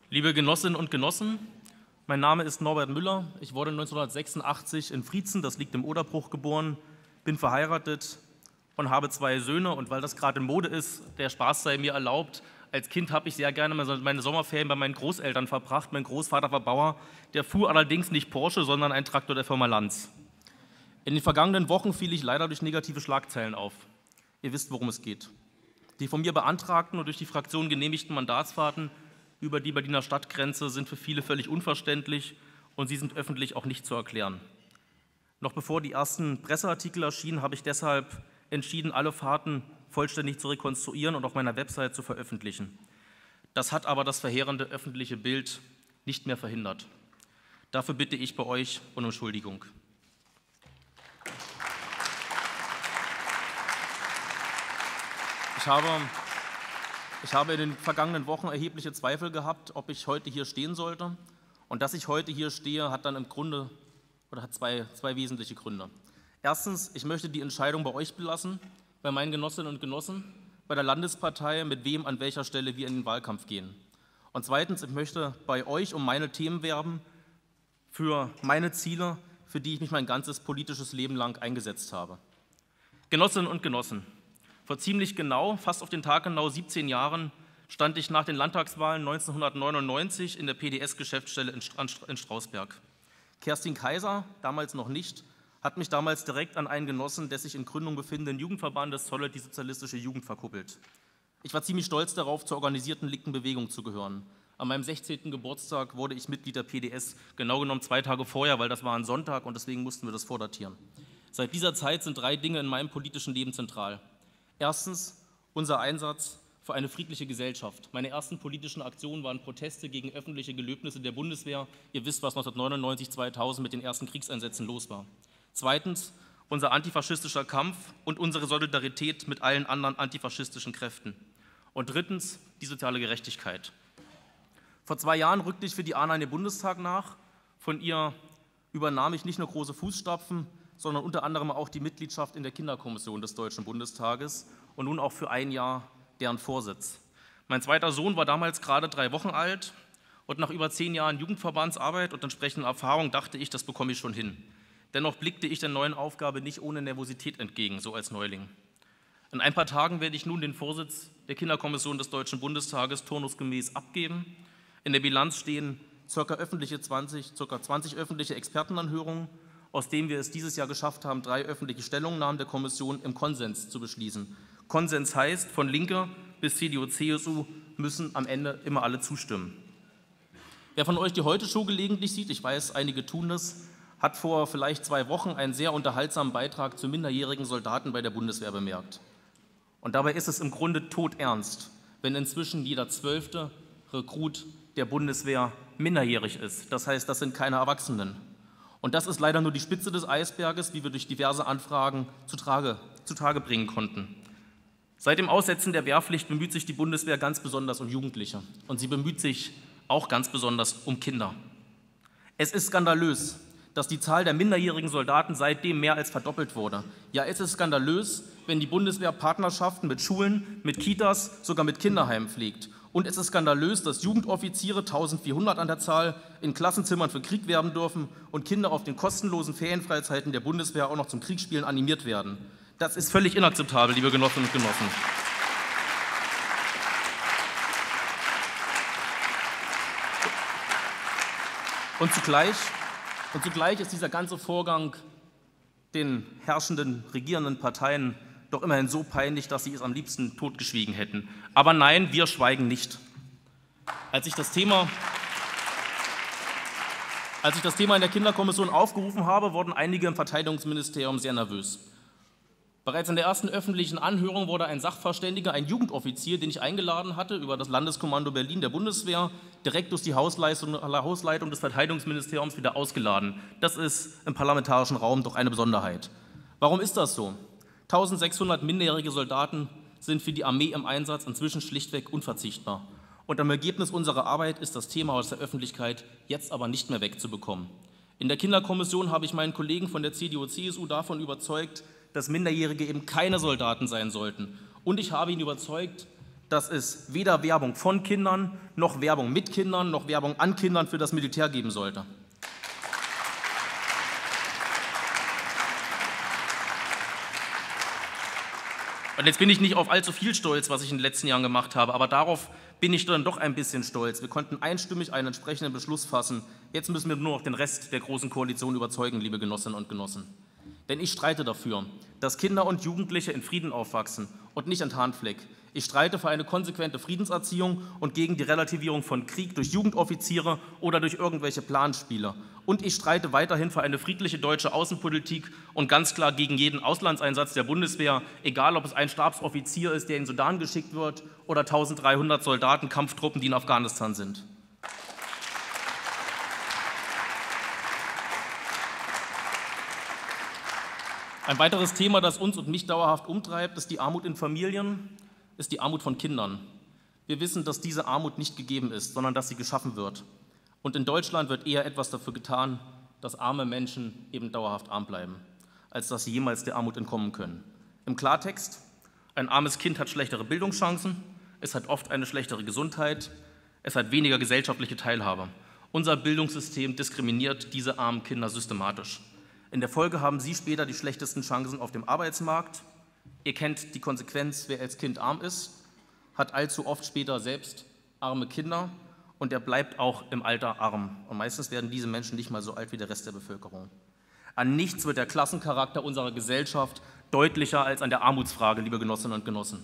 Liebe Genossinnen und Genossen, mein Name ist Norbert Müller. Ich wurde 1986 in Friezen, das liegt im Oderbruch, geboren, bin verheiratet und habe 2 Söhne. Und weil das gerade in Mode ist, der Spaß sei mir erlaubt, als Kind habe ich sehr gerne meine Sommerferien bei meinen Großeltern verbracht. Mein Großvater war Bauer, der fuhr allerdings nicht Porsche, sondern einen Traktor der Firma Lanz. In den vergangenen Wochen fiel ich leider durch negative Schlagzeilen auf. Ihr wisst, worum es geht. Die von mir beantragten und durch die Fraktion genehmigten Mandatsfahrten über die Berliner Stadtgrenze sind für viele völlig unverständlich und sie sind öffentlich auch nicht zu erklären. Noch bevor die ersten Presseartikel erschienen, habe ich deshalb entschieden, alle Fahrten vollständig zu rekonstruieren und auf meiner Website zu veröffentlichen. Das hat aber das verheerende öffentliche Bild nicht mehr verhindert. Dafür bitte ich bei euch um Entschuldigung. Ich habe in den vergangenen Wochen erhebliche Zweifel gehabt, ob ich heute hier stehen sollte. Und dass ich heute hier stehe, hat zwei wesentliche Gründe. Erstens, ich möchte die Entscheidung bei euch belassen, bei meinen Genossinnen und Genossen, bei der Landespartei, mit wem an welcher Stelle wir in den Wahlkampf gehen. Und zweitens, ich möchte bei euch um meine Themen werben, für meine Ziele, für die ich mich mein ganzes politisches Leben lang eingesetzt habe. Genossinnen und Genossen, vor ziemlich genau, fast auf den Tag genau 17 Jahren, stand ich nach den Landtagswahlen 1999 in der PDS-Geschäftsstelle in Strausberg. Kerstin Kaiser, damals noch nicht, hat mich damals direkt an einen Genossen des sich in Gründung befindenden Jugendverbandes Zolle, die sozialistische Jugend, verkuppelt. Ich war ziemlich stolz darauf, zur organisierten linken Bewegung zu gehören. An meinem 16. Geburtstag wurde ich Mitglied der PDS, genau genommen 2 Tage vorher, weil das war ein Sonntag und deswegen mussten wir das vordatieren. Seit dieser Zeit sind 3 Dinge in meinem politischen Leben zentral. Erstens, unser Einsatz für eine friedliche Gesellschaft. Meine ersten politischen Aktionen waren Proteste gegen öffentliche Gelöbnisse der Bundeswehr. Ihr wisst, was 1999, 2000 mit den ersten Kriegseinsätzen los war. Zweitens, unser antifaschistischer Kampf und unsere Solidarität mit allen anderen antifaschistischen Kräften. Und drittens, die soziale Gerechtigkeit. Vor 2 Jahren rückte ich für die ANA in den Bundestag nach. Von ihr übernahm ich nicht nur große Fußstapfen, sondern unter anderem auch die Mitgliedschaft in der Kinderkommission des Deutschen Bundestages und nun auch für 1 Jahr deren Vorsitz. Mein zweiter Sohn war damals gerade 3 Wochen alt und nach über 10 Jahren Jugendverbandsarbeit und entsprechender Erfahrung dachte ich, das bekomme ich schon hin. Dennoch blickte ich der neuen Aufgabe nicht ohne Nervosität entgegen, so als Neuling. In ein paar Tagen werde ich nun den Vorsitz der Kinderkommission des Deutschen Bundestages turnusgemäß abgeben. In der Bilanz stehen ca. 20 öffentliche Expertenanhörungen, aus dem wir es dieses Jahr geschafft haben, 3 öffentliche Stellungnahmen der Kommission im Konsens zu beschließen. Konsens heißt, von Linke bis CDU, CSU müssen am Ende immer alle zustimmen. Wer von euch die Heute-Show gelegentlich sieht, ich weiß, einige tun das, hat vor vielleicht 2 Wochen einen sehr unterhaltsamen Beitrag zu minderjährigen Soldaten bei der Bundeswehr bemerkt. Und dabei ist es im Grunde todernst, wenn inzwischen jeder 12. Rekrut der Bundeswehr minderjährig ist. Das heißt, das sind keine Erwachsenen. Und das ist leider nur die Spitze des Eisberges, wie wir durch diverse Anfragen zutage bringen konnten. Seit dem Aussetzen der Wehrpflicht bemüht sich die Bundeswehr ganz besonders um Jugendliche. Und sie bemüht sich auch ganz besonders um Kinder. Es ist skandalös, dass die Zahl der minderjährigen Soldaten seitdem mehr als verdoppelt wurde. Ja, es ist skandalös, wenn die Bundeswehr Partnerschaften mit Schulen, mit Kitas, sogar mit Kinderheimen pflegt. Und es ist skandalös, dass Jugendoffiziere, 1400 an der Zahl, in Klassenzimmern für Krieg werben dürfen und Kinder auf den kostenlosen Ferienfreizeiten der Bundeswehr auch noch zum Kriegsspielen animiert werden. Das ist völlig inakzeptabel, liebe Genossinnen und Genossen. Und zugleich ist dieser ganze Vorgang den herrschenden, regierenden Parteien doch immerhin so peinlich, dass sie es am liebsten totgeschwiegen hätten. Aber nein, wir schweigen nicht. Als ich das Thema in der Kinderkommission aufgerufen habe, wurden einige im Verteidigungsministerium sehr nervös. Bereits in der ersten öffentlichen Anhörung wurde ein Sachverständiger, ein Jugendoffizier, den ich eingeladen hatte, über das Landeskommando Berlin der Bundeswehr, direkt durch die Hausleitung des Verteidigungsministeriums wieder ausgeladen. Das ist im parlamentarischen Raum doch eine Besonderheit. Warum ist das so? 1600 minderjährige Soldaten sind für die Armee im Einsatz inzwischen schlichtweg unverzichtbar. Und am Ergebnis unserer Arbeit ist das Thema aus der Öffentlichkeit jetzt aber nicht mehr wegzubekommen. In der Kinderkommission habe ich meinen Kollegen von der CDU, CSU davon überzeugt, dass Minderjährige eben keine Soldaten sein sollten. Und ich habe ihn überzeugt, dass es weder Werbung von Kindern, noch Werbung mit Kindern, noch Werbung an Kindern für das Militär geben sollte. Und jetzt bin ich nicht auf allzu viel stolz, was ich in den letzten Jahren gemacht habe, aber darauf bin ich dann doch ein bisschen stolz. Wir konnten einstimmig einen entsprechenden Beschluss fassen. Jetzt müssen wir nur noch den Rest der Großen Koalition überzeugen, liebe Genossinnen und Genossen. Denn ich streite dafür, dass Kinder und Jugendliche in Frieden aufwachsen und nicht in Tarnfleck. Ich streite für eine konsequente Friedenserziehung und gegen die Relativierung von Krieg durch Jugendoffiziere oder durch irgendwelche Planspiele. Und ich streite weiterhin für eine friedliche deutsche Außenpolitik und ganz klar gegen jeden Auslandseinsatz der Bundeswehr, egal ob es ein Stabsoffizier ist, der in den Sudan geschickt wird, oder 1300 Soldaten, Kampftruppen, die in Afghanistan sind. Ein weiteres Thema, das uns und mich dauerhaft umtreibt, ist die Armut in Familien, ist die Armut von Kindern. Wir wissen, dass diese Armut nicht gegeben ist, sondern dass sie geschaffen wird. Und in Deutschland wird eher etwas dafür getan, dass arme Menschen eben dauerhaft arm bleiben, als dass sie jemals der Armut entkommen können. Im Klartext: Ein armes Kind hat schlechtere Bildungschancen, es hat oft eine schlechtere Gesundheit, es hat weniger gesellschaftliche Teilhabe. Unser Bildungssystem diskriminiert diese armen Kinder systematisch. In der Folge haben sie später die schlechtesten Chancen auf dem Arbeitsmarkt. Ihr kennt die Konsequenz: Wer als Kind arm ist, hat allzu oft später selbst arme Kinder und er bleibt auch im Alter arm. Und meistens werden diese Menschen nicht mal so alt wie der Rest der Bevölkerung. An nichts wird der Klassencharakter unserer Gesellschaft deutlicher als an der Armutsfrage, liebe Genossinnen und Genossen.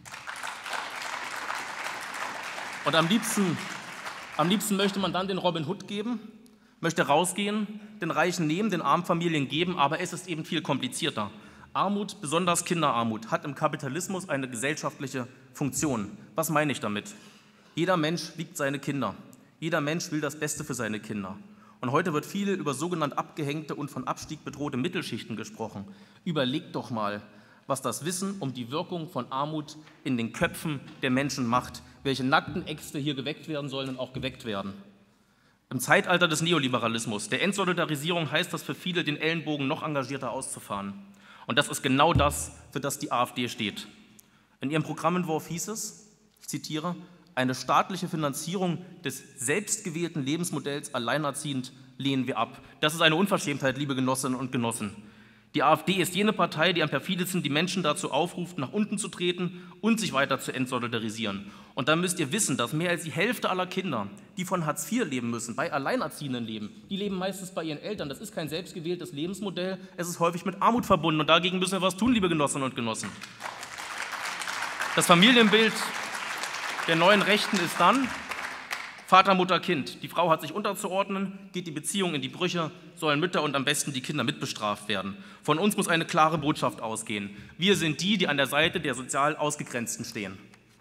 Und am liebsten möchte man dann den Robin Hood geben, möchte rausgehen, den Reichen nehmen, den armen Familien geben, aber es ist eben viel komplizierter. Armut, besonders Kinderarmut, hat im Kapitalismus eine gesellschaftliche Funktion. Was meine ich damit? Jeder Mensch liebt seine Kinder. Jeder Mensch will das Beste für seine Kinder. Und heute wird viel über sogenannt abgehängte und von Abstieg bedrohte Mittelschichten gesprochen. Überlegt doch mal, was das Wissen um die Wirkung von Armut in den Köpfen der Menschen macht, welche nackten Äxte hier geweckt werden sollen und auch geweckt werden. Im Zeitalter des Neoliberalismus, der Entsolidarisierung, heißt das für viele, den Ellenbogen noch engagierter auszufahren. Und das ist genau das, für das die AfD steht. In ihrem Programmentwurf hieß es, ich zitiere: Eine staatliche Finanzierung des selbstgewählten Lebensmodells alleinerziehend lehnen wir ab. Das ist eine Unverschämtheit, liebe Genossinnen und Genossen. Die AfD ist jene Partei, die am perfidesten die Menschen dazu aufruft, nach unten zu treten und sich weiter zu entsolidarisieren. Und dann müsst ihr wissen, dass mehr als die Hälfte aller Kinder, die von Hartz IV leben müssen, bei Alleinerziehenden leben. Die leben meistens bei ihren Eltern. Das ist kein selbstgewähltes Lebensmodell. Es ist häufig mit Armut verbunden. Und dagegen müssen wir was tun, liebe Genossinnen und Genossen. Das Familienbild der neuen Rechten ist dann Vater, Mutter, Kind. Die Frau hat sich unterzuordnen, geht die Beziehung in die Brüche, sollen Mütter und am besten die Kinder mitbestraft werden. Von uns muss eine klare Botschaft ausgehen. Wir sind die, die an der Seite der sozial Ausgegrenzten stehen.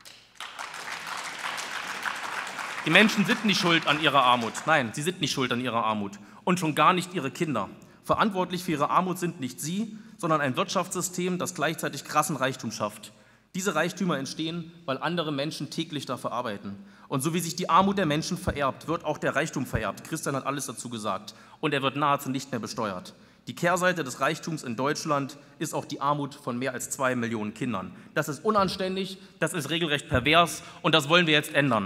Die Menschen sind nicht schuld an ihrer Armut. Nein, sie sind nicht schuld an ihrer Armut. Und schon gar nicht ihre Kinder. Verantwortlich für ihre Armut sind nicht sie, sondern ein Wirtschaftssystem, das gleichzeitig krassen Reichtum schafft. Diese Reichtümer entstehen, weil andere Menschen täglich dafür arbeiten. Und so wie sich die Armut der Menschen vererbt, wird auch der Reichtum vererbt. Christian hat alles dazu gesagt. Und er wird nahezu nicht mehr besteuert. Die Kehrseite des Reichtums in Deutschland ist auch die Armut von mehr als 2 Millionen Kindern. Das ist unanständig, das ist regelrecht pervers und das wollen wir jetzt ändern.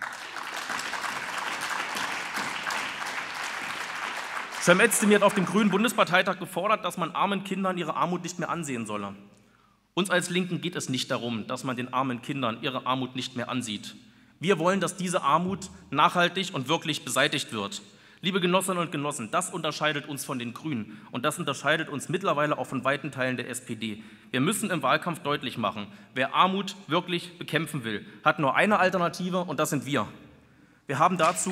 Cem Özdemir hat auf dem Grünen Bundesparteitag gefordert, dass man armen Kindern ihre Armut nicht mehr ansehen solle. Uns als Linken geht es nicht darum, dass man den armen Kindern ihre Armut nicht mehr ansieht. Wir wollen, dass diese Armut nachhaltig und wirklich beseitigt wird. Liebe Genossinnen und Genossen, das unterscheidet uns von den Grünen und das unterscheidet uns mittlerweile auch von weiten Teilen der SPD. Wir müssen im Wahlkampf deutlich machen, wer Armut wirklich bekämpfen will, hat nur eine Alternative und das sind wir. Wir haben dazu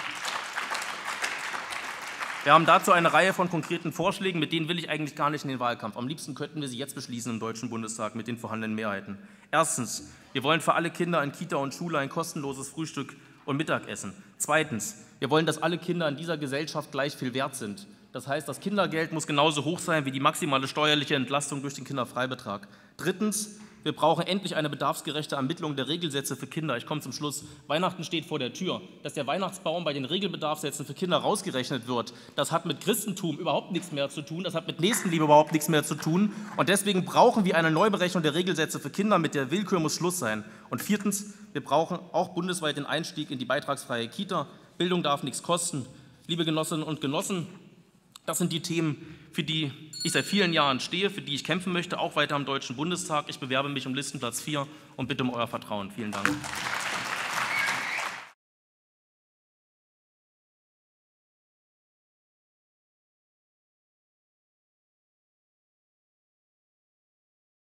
eine Reihe von konkreten Vorschlägen, mit denen will ich eigentlich gar nicht in den Wahlkampf. Am liebsten könnten wir sie jetzt beschließen im Deutschen Bundestag mit den vorhandenen Mehrheiten. Erstens, wir wollen für alle Kinder in Kita und Schule ein kostenloses Frühstück und Mittagessen. Zweitens, wir wollen, dass alle Kinder in dieser Gesellschaft gleich viel wert sind. Das heißt, das Kindergeld muss genauso hoch sein wie die maximale steuerliche Entlastung durch den Kinderfreibetrag. Drittens, wir brauchen endlich eine bedarfsgerechte Ermittlung der Regelsätze für Kinder. Ich komme zum Schluss. Weihnachten steht vor der Tür. Dass der Weihnachtsbaum bei den Regelbedarfssätzen für Kinder rausgerechnet wird, das hat mit Christentum überhaupt nichts mehr zu tun, das hat mit Nächstenliebe überhaupt nichts mehr zu tun. Und deswegen brauchen wir eine Neuberechnung der Regelsätze für Kinder. Mit der Willkür muss Schluss sein. Und viertens, wir brauchen auch bundesweit den Einstieg in die beitragsfreie Kita. Bildung darf nichts kosten. Liebe Genossinnen und Genossen, das sind die Themen, für die ich seit vielen Jahren stehe, für die ich kämpfen möchte, auch weiter am Deutschen Bundestag. Ich bewerbe mich um Listenplatz 4 und bitte um euer Vertrauen. Vielen Dank.